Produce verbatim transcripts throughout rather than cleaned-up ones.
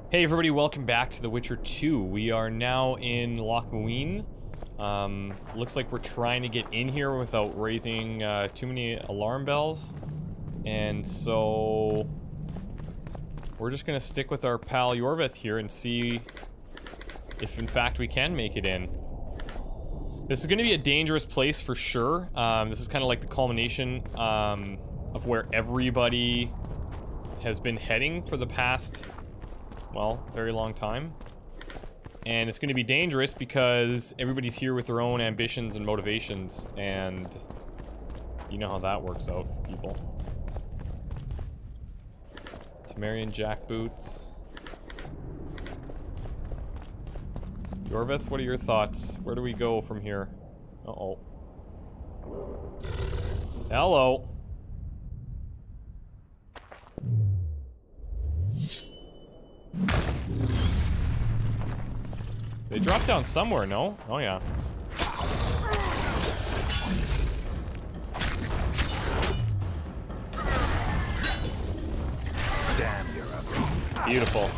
Hey everybody, welcome back to The Witcher two. We are now in Loch Muine. Um, looks like we're trying to get in here without raising uh, too many alarm bells. And so... we're just gonna stick with our pal Iorveth here and see if in fact we can make it in. This is gonna be a dangerous place for sure. Um, this is kind of like the culmination um, of where everybody has been heading for the past... well, very long time. And it's going to be dangerous because everybody's here with their own ambitions and motivations, and you know how that works out for people. Temerian jackboots. Iorveth, what are your thoughts? Where do we go from here? Uh-oh. Hello. They dropped down somewhere, no? Oh, yeah. Damn, you're up. Beautiful.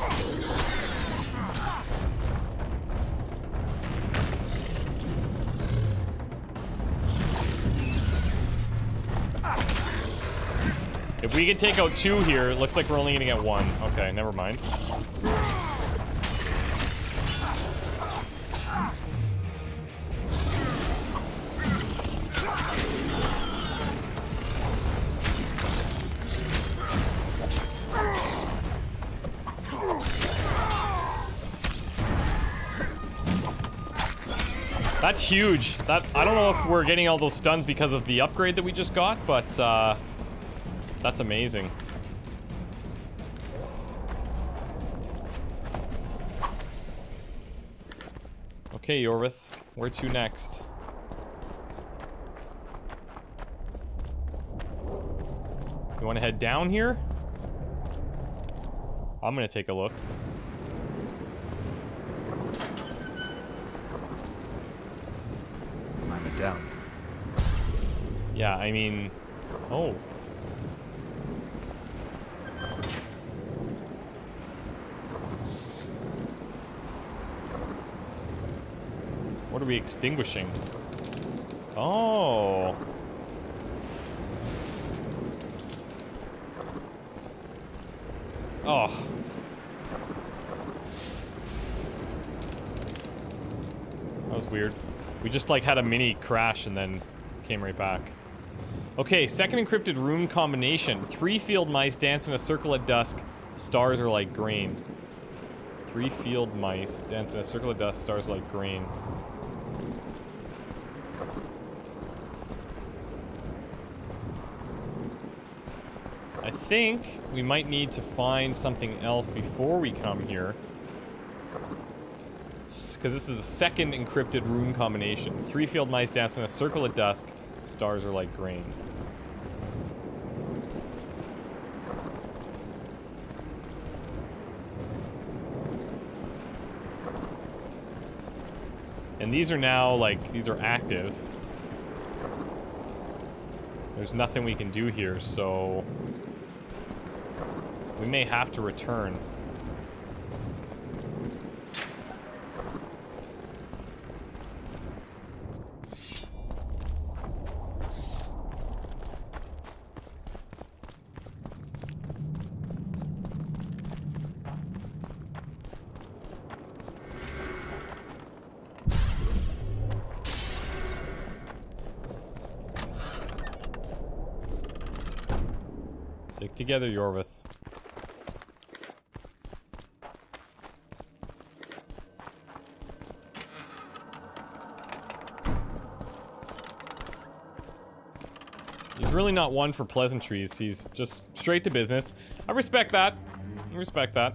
If we can take out two here, it looks like we're only gonna get one. Okay, never mind. That's huge. That I don't know if we're getting all those stuns because of the upgrade that we just got, but uh, that's amazing. Okay, Iorveth, where to next? You want to head down here? I'm gonna take a look. Down. Yeah, I mean... oh. What are we extinguishing? Oh. Oh. That was weird. We just like had a mini crash and then came right back. Okay, second encrypted rune combination. Three field mice dance in a circle at dusk. Stars are like grain. Three field mice dance in a circle at dusk. Stars are like grain. I think we might need to find something else before we come here. Because this is the second encrypted rune combination. Three field mice dance in a circle at dusk. Stars are like grain. And these are now, like, these are active. There's nothing we can do here, so... we may have to return. Stick together, Iorveth. He's really not one for pleasantries. He's just straight to business. I respect that. I respect that.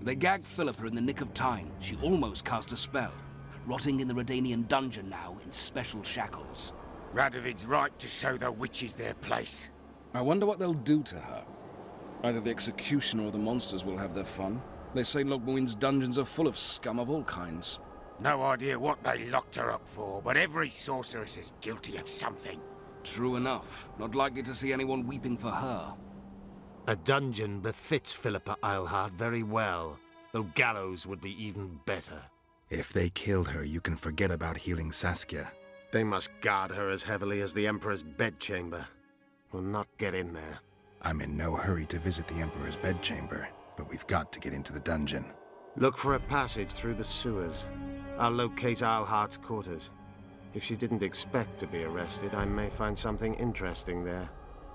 They gagged Philippa in the nick of time. She almost cast a spell. Rotting in the Redanian dungeon now in special shackles. Radovid's right to show the witches their place. I wonder what they'll do to her. Either the executioner or the monsters will have their fun. They say Lochmarwyn's dungeons are full of scum of all kinds. No idea what they locked her up for, but every sorceress is guilty of something. True enough. Not likely to see anyone weeping for her. A dungeon befits Philippa Eilhart very well, though gallows would be even better. If they killed her, you can forget about healing Saskia. They must guard her as heavily as the Emperor's bedchamber. We'll not get in there. I'm in no hurry to visit the Emperor's bedchamber, but we've got to get into the dungeon. Look for a passage through the sewers. I'll locate Eilhart's quarters. If she didn't expect to be arrested, I may find something interesting there.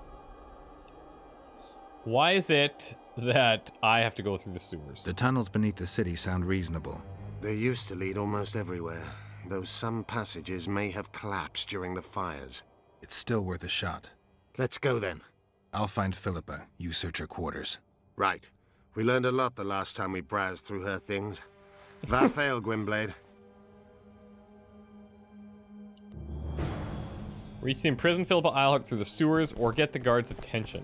Why is it that I have to go through the sewers? The tunnels beneath the city sound reasonable. They used to lead almost everywhere, though some passages may have collapsed during the fires. It's still worth a shot. Let's go then. I'll find Philippa. You search her quarters. Right. We learned a lot the last time we browsed through her things. Varfail, Gwynblade. Reach the imprisoned Philippa Eilhart through the sewers or get the guard's attention.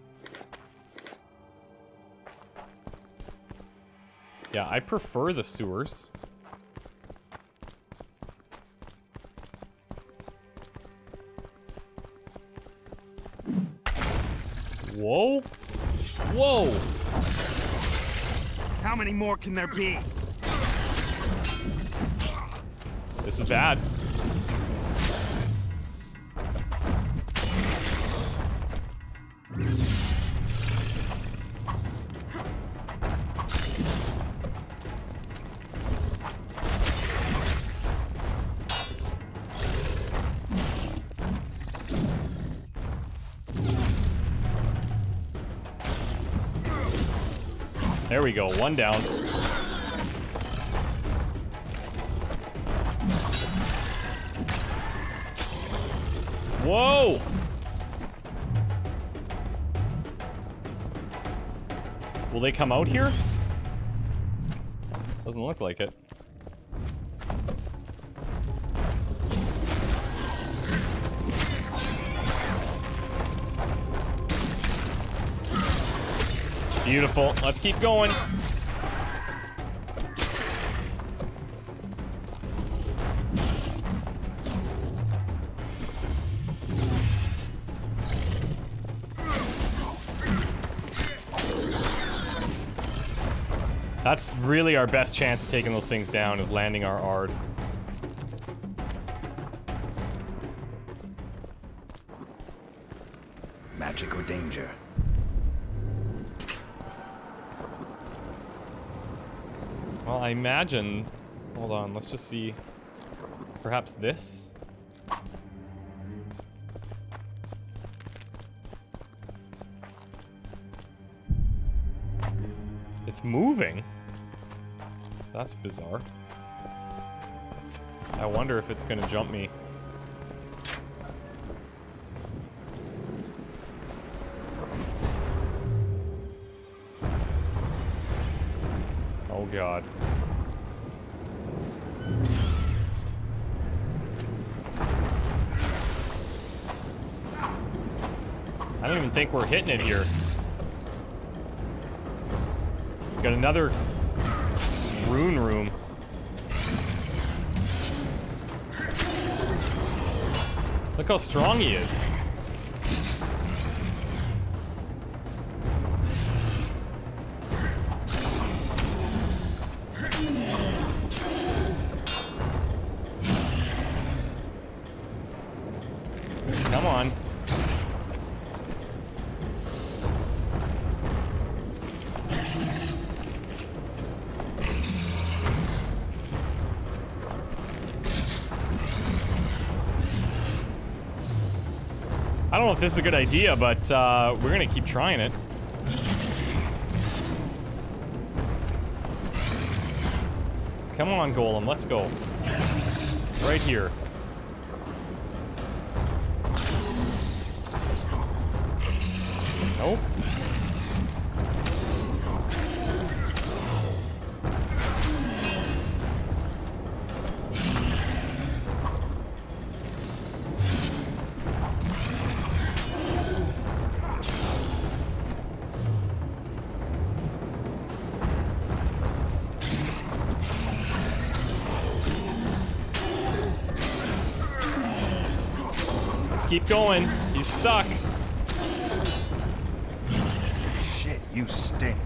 Yeah, I prefer the sewers. Whoa. Whoa. How many more can there be? This is bad. There we go, one down. Whoa! Will they come out here? Doesn't look like it. Beautiful. Let's keep going. That's really our best chance of taking those things down, is landing our Ard. Magic or danger? Well, I imagine... Hold on, let's just see. Perhaps this? It's moving. That's bizarre. I wonder if it's gonna jump me. Oh God. I don't even think we're hitting it here. Got another rune room. Look how strong he is. Come on. I don't know if this is a good idea, but uh, we're gonna keep trying it. Come on, Golem, let's go. Right here. Nope. Just keep going. He's stuck. Shit, you stink.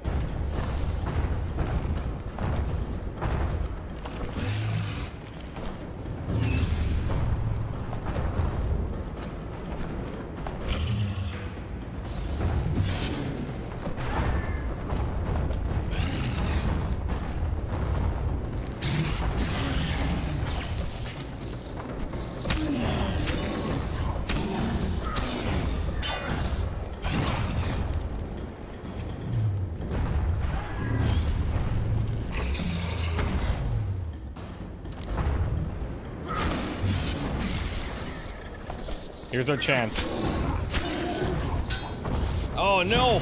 Here's our chance. Oh no!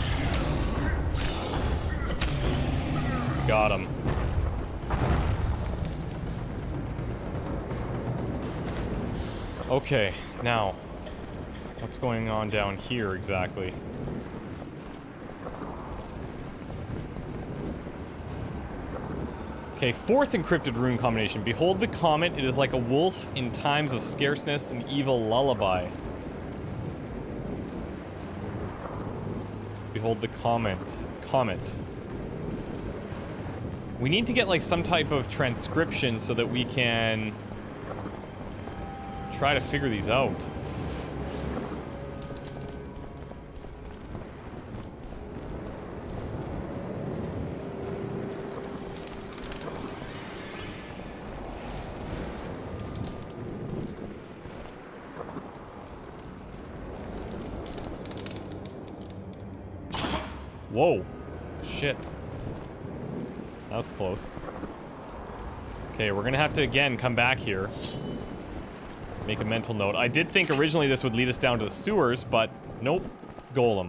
Got him. Okay, now, what's going on down here exactly? Okay, fourth encrypted rune combination. Behold the comet, it is like a wolf in times of scarceness, an evil lullaby. Behold the comet. Comet. We need to get like some type of transcription so that we can try to figure these out. Whoa. Shit. That was close. Okay, we're gonna have to, again, come back here. Make a mental note. I did think originally this would lead us down to the sewers, but nope. Golem.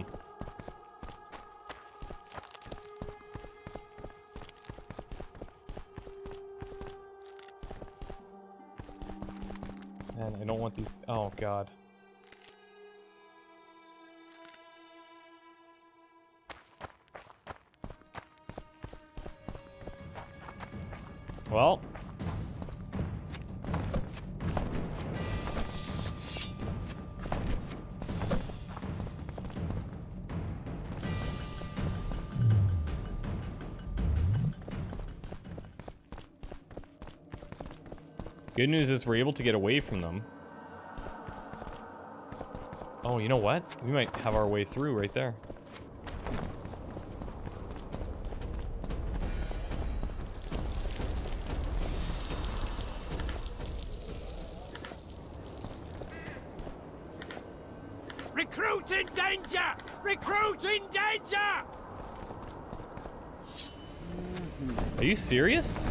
Man, I don't want these... Oh, God. Well. Good news is we're able to get away from them. Oh, you know what? We might have our way through right there. Recruit in danger! Recruit in danger! Are you serious?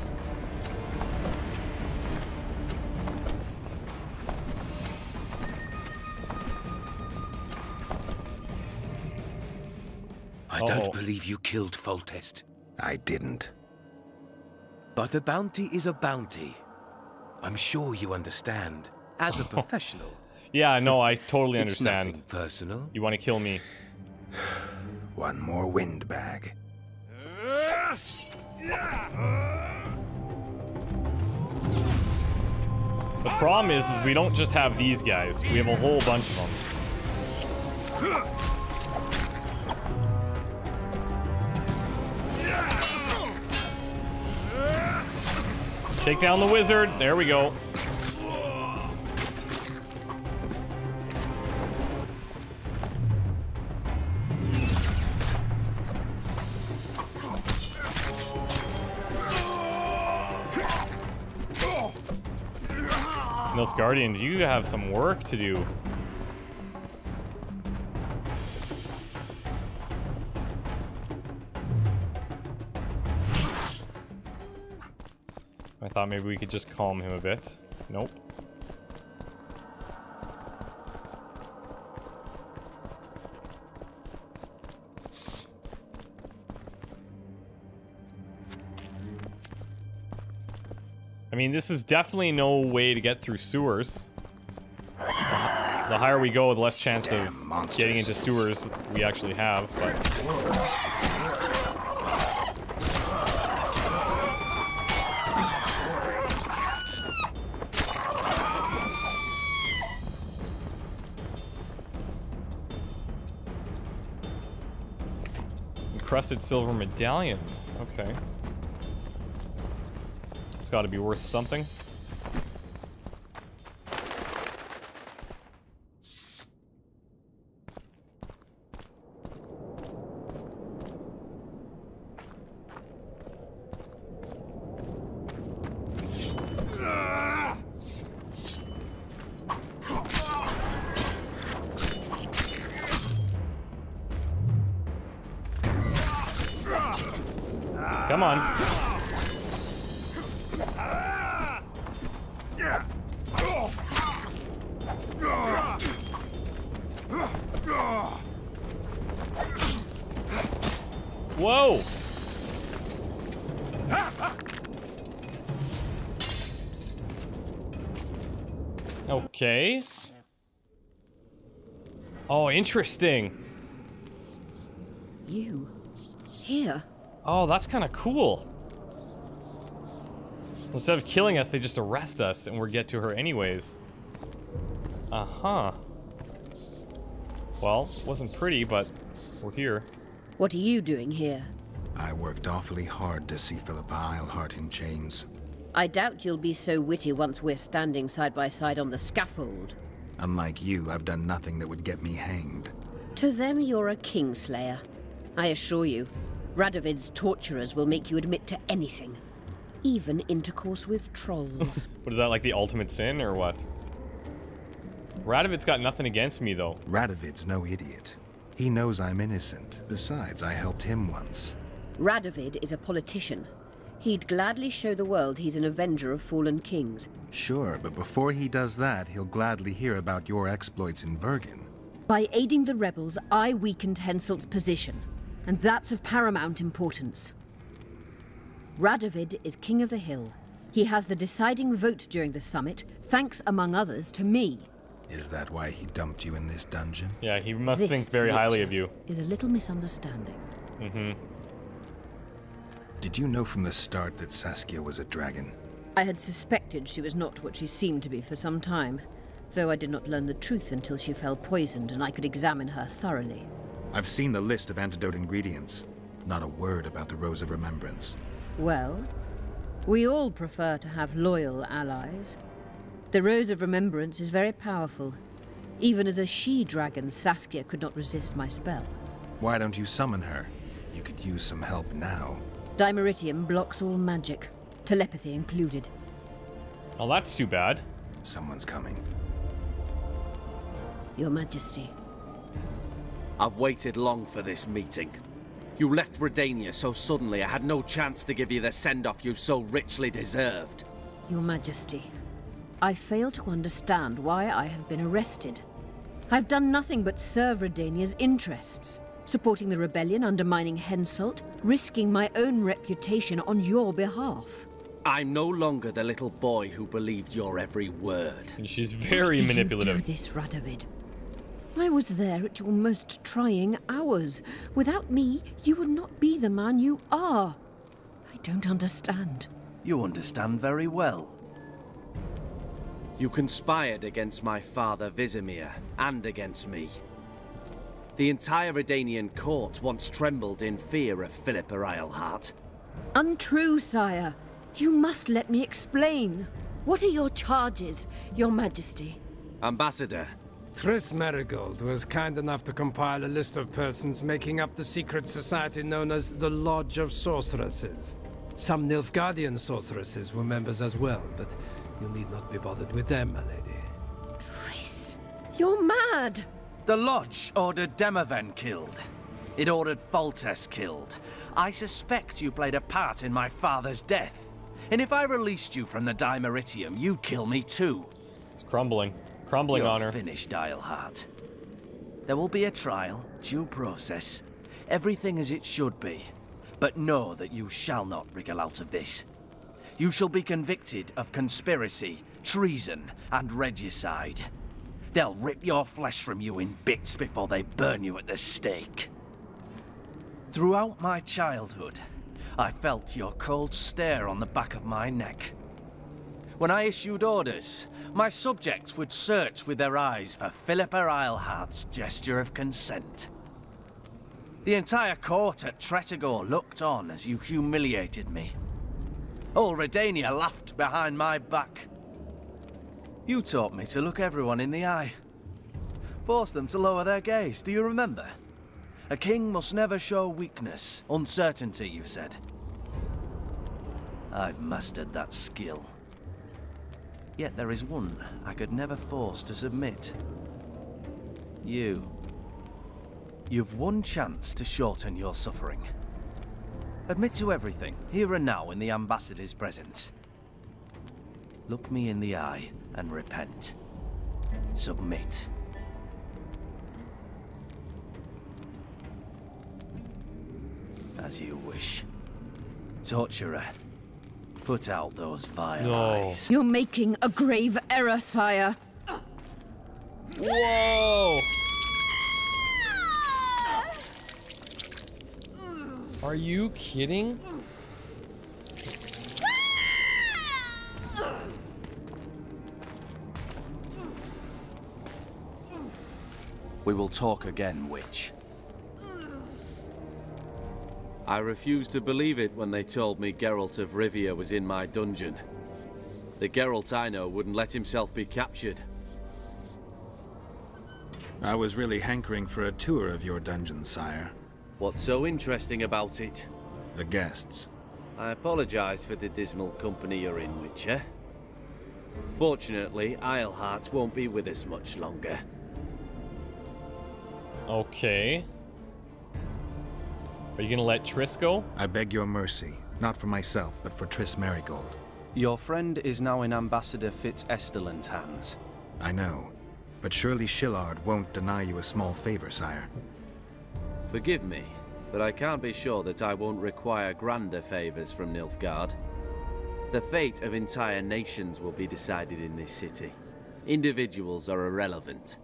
I don't believe you killed Foltest. I didn't. But a bounty is a bounty. I'm sure you understand, as a professional. Yeah, no, I totally It's understand. nothing personal. You want to kill me. One more windbag. The problem is, is we don't just have these guys. We have a whole bunch of them. Take down the wizard. There we go. Nilfgaardians, you have some work to do. I thought maybe we could just calm him a bit. Nope. I mean, this is definitely no way to get through sewers. The higher we go, the less chance Damn of monsters. getting into sewers we actually have, but... encrusted silver medallion. Okay. It's got to be worth something. Come on. Whoa! Okay. Oh, interesting. You here? Oh, that's kind of cool. Instead of killing us, they just arrest us and we'll get to her anyways. Uh-huh. Well, wasn't pretty, but we're here. What are you doing here? I worked awfully hard to see Philippa Eilhart in chains. I doubt you'll be so witty once we're standing side by side on the scaffold. Unlike you, I've done nothing that would get me hanged. To them, you're a kingslayer. I assure you, Radovid's torturers will make you admit to anything. Even intercourse with trolls. What is that, like the ultimate sin, or what? Radovid's got nothing against me, though. Radovid's no idiot. He knows I'm innocent. Besides, I helped him once. Radovid is a politician. He'd gladly show the world he's an avenger of fallen kings. Sure, but before he does that, he'll gladly hear about your exploits in Vergen. By aiding the rebels, I weakened Henselt's position. And that's of paramount importance. Radovid is king of the hill. He has the deciding vote during the summit, thanks, among others, to me. Is that why he dumped you in this dungeon? Yeah, he must This, think very highly of Witcher, you. Is a little misunderstanding. Mm-hmm. Did you know from the start that Saskia was a dragon? I had suspected she was not what she seemed to be for some time, though I did not learn the truth until she fell poisoned and I could examine her thoroughly. I've seen the list of antidote ingredients. Not a word about the Rose of Remembrance. Well, we all prefer to have loyal allies. The Rose of Remembrance is very powerful. Even as a she-dragon, Saskia could not resist my spell. Why don't you summon her? You could use some help now. Dimeritium blocks all magic, telepathy included. Oh, that's too bad. Someone's coming. Your Majesty. I've waited long for this meeting. You left Redania so suddenly I had no chance to give you the send-off you so richly deserved. Your Majesty, I fail to understand why I have been arrested. I've done nothing but serve Redania's interests, supporting the rebellion, undermining Henselt, risking my own reputation on your behalf. I'm no longer the little boy who believed your every word. And she's very Why manipulative. do you do this, Radovid? I was there at your most trying hours. Without me, you would not be the man you are. I don't understand. You understand very well. You conspired against my father Vizimir, and against me. The entire Redanian court once trembled in fear of Philippa Eilhart. Untrue, sire. You must let me explain. What are your charges, Your Majesty? Ambassador, Triss Merigold was kind enough to compile a list of persons making up the secret society known as the Lodge of Sorceresses. Some Nilfgaardian sorceresses were members as well, but you need not be bothered with them, my lady. Triss, you're mad! the Lodge ordered Demaven killed. It ordered Foltest killed. I suspect you played a part in my father's death. And if I released you from the Dimeritium, you'd kill me too. It's crumbling. Crumbling You're on her. finished, Eilhart. There will be a trial, due process, everything as it should be. But know that you shall not wriggle out of this. You shall be convicted of conspiracy, treason, and regicide. They'll rip your flesh from you in bits before they burn you at the stake. Throughout my childhood, I felt your cold stare on the back of my neck. When I issued orders, my subjects would search with their eyes for Philippa Eilhart's gesture of consent. The entire court at Tretogor looked on as you humiliated me. All Redania laughed behind my back. You taught me to look everyone in the eye. Forced them to lower their gaze, do you remember? A king must never show weakness, uncertainty, you said. I've mastered that skill. Yet there is one I could never force to submit. You. You've one chance to shorten your suffering. Admit to everything, here and now in the Ambassador's presence. Look me in the eye and repent. Submit. As you wish. Torturer, put out those vile No. eyes. You're making a grave error, sire. Whoa! Are you kidding? We will talk again, witch. I refused to believe it when they told me Geralt of Rivia was in my dungeon. The Geralt I know wouldn't let himself be captured. I was really hankering for a tour of your dungeon, sire. What's so interesting about it? The guests. I apologize for the dismal company you're in, Witcher. Fortunately, Eilhart won't be with us much longer. Okay. Are you gonna let Triss go? I beg your mercy, not for myself, but for Triss Merigold. Your friend is now in Ambassador Fitz-Esterlin's hands. I know, but surely Shillard won't deny you a small favor, sire. Forgive me, but I can't be sure that I won't require grander favors from Nilfgaard. The fate of entire nations will be decided in this city. Individuals are irrelevant.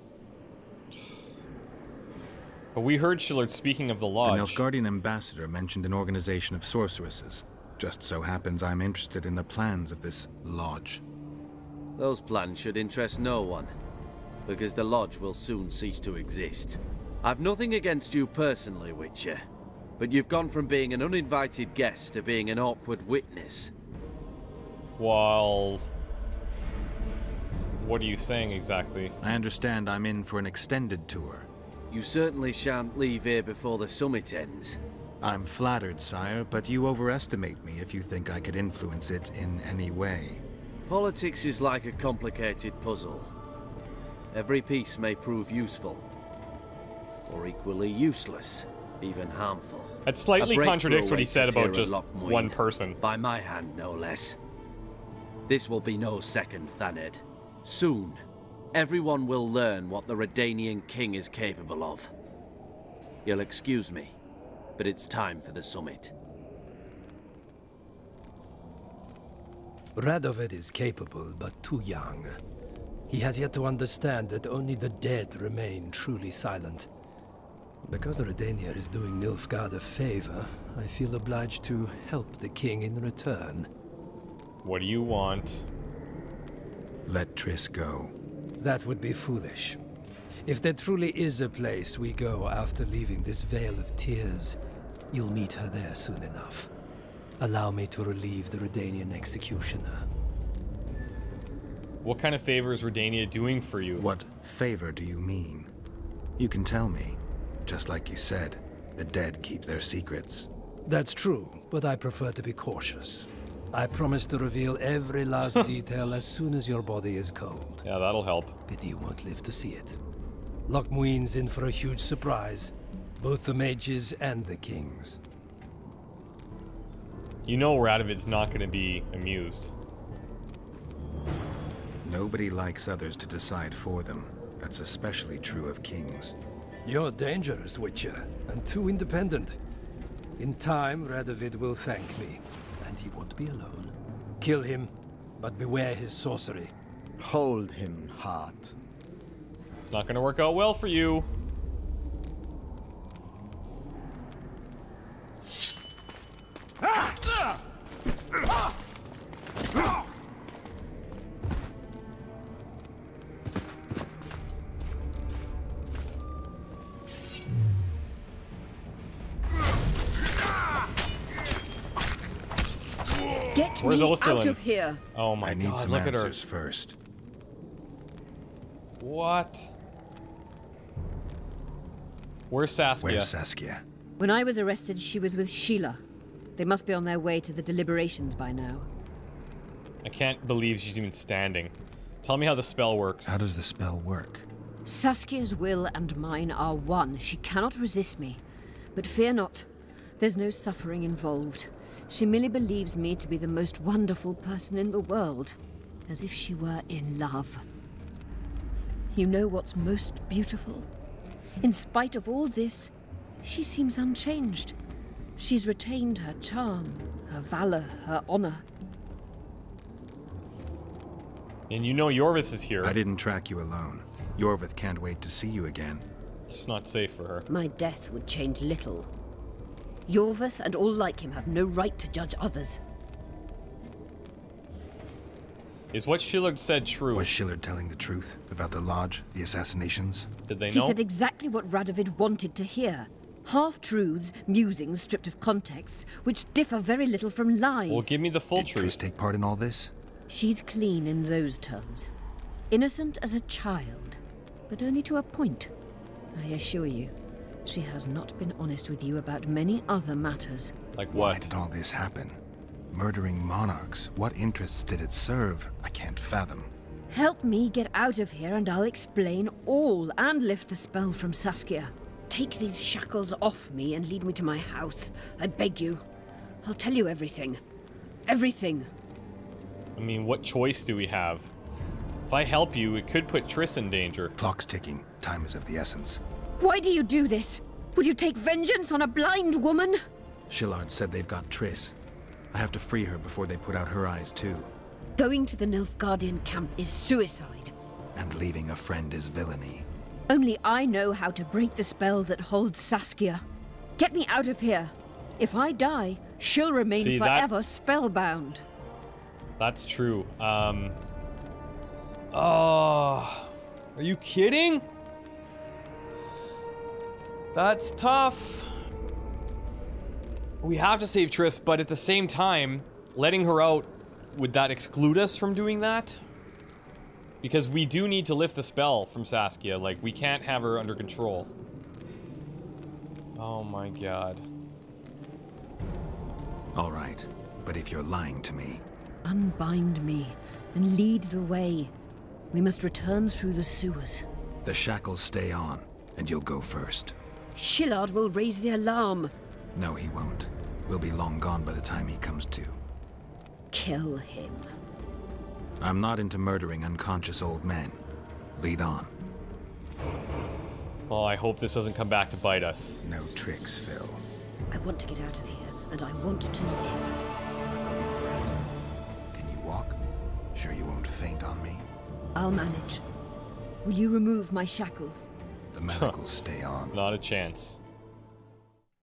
But we heard Shillard speaking of the The lodge. Nilfgaardian ambassador mentioned an organization of sorceresses. Just so happens I'm interested in the plans of this lodge. Those plans should interest no one, because the lodge will soon cease to exist. I've nothing against you personally, Witcher, but you've gone from being an uninvited guest to being an awkward witness. While... What are you saying exactly? I understand I'm in for an extended tour. You certainly shan't leave here before the summit ends. I'm flattered, sire, but you overestimate me if you think I could influence it in any way. Politics is like a complicated puzzle. Every piece may prove useful, or equally useless, even harmful. That slightly A contradicts what he breakthrough said awaits us here about just at Loch Muin. one person. By my hand, no less. This will be no second Thaned. Soon, everyone will learn what the Redanian king is capable of. You'll excuse me, but it's time for the summit. Radovid is capable, but too young. He has yet to understand that only the dead remain truly silent. Because Redania is doing Nilfgaard a favor, I feel obliged to help the king in return. What do you want? Let Triss go. That would be foolish. If there truly is a place we go after leaving this Vale of Tears, you'll meet her there soon enough. Allow me to relieve the Redanian executioner. What kind of favor is Redania doing for you? What favor do you mean? You can tell me. Just like you said, the dead keep their secrets. That's true, but I prefer to be cautious. I promise to reveal every last detail as soon as your body is cold. Yeah, that'll help. Pity you won't live to see it. Loch Muin's in for a huge surprise. Both the mages and the kings. You know Radovid's not going to be amused. Nobody likes others to decide for them. That's especially true of kings. You're dangerous, Witcher, and too independent. In time, Radovid will thank me, and he won't be alone. Kill him, but beware his sorcery. Hold him, Hart. It's not going to work out well for you. Where's me Osterlin? out of here. Oh my I need god, some look at her. answers first. What? Where's Saskia? Where's Saskia? When I was arrested, she was with Sheila. They must be on their way to the deliberations by now. I can't believe she's even standing. Tell me how the spell works. How does the spell work? Saskia's will and mine are one. She cannot resist me. But fear not. There's no suffering involved. She merely believes me to be the most wonderful person in the world. As if she were in love. You know what's most beautiful? In spite of all this, she seems unchanged. She's retained her charm, her valor, her honor. And you know Yorvith is here. I didn't track you alone. Yorvith can't wait to see you again. It's not safe for her. My death would change little. Yorvith and all like him have no right to judge others. Is what Shillard said true? Was Shillard telling the truth about the Lodge, the assassinations? Did they He know? said exactly what Radovid wanted to hear. Half-truths, musings stripped of context, which differ very little from lies. Well, give me the full Did truth. Triss take part in all this? She's clean in those terms. Innocent as a child, but only to a point. I assure you, she has not been honest with you about many other matters. Like Why what? did all this happen? Murdering monarchs, what interests did it serve? I can't fathom. Help me get out of here and I'll explain all and lift the spell from Saskia. Take these shackles off me and lead me to my house. I beg you. I'll tell you everything. Everything. I mean, what choice do we have? If I help you, it could put Triss in danger. Clock's ticking. Time is of the essence. Why do you do this? Would you take vengeance on a blind woman? Shillard said they've got Triss. I have to free her before they put out her eyes, too. Going to the Nilfgaardian camp is suicide. And leaving a friend is villainy. Only I know how to break the spell that holds Saskia. Get me out of here. If I die, she'll remain See, that- forever spellbound. That's true. Um. Oh. Are you kidding? That's tough. We have to save Triss, but at the same time, letting her out, would that exclude us from doing that? Because we do need to lift the spell from Saskia. Like, we can't have her under control. Oh my god. All right, but if you're lying to me... Unbind me and lead the way. We must return through the sewers. The shackles stay on, and you'll go first. Shillard will raise the alarm. No, he won't. We'll be long gone by the time he comes to. Kill him. I'm not into murdering unconscious old men. Lead on. Oh, I hope this doesn't come back to bite us. No tricks, Phil. I want to get out of here, and I want to live. Can you walk? Sure you won't faint on me? I'll manage. Will you remove my shackles? The medicals stay on. Not a chance.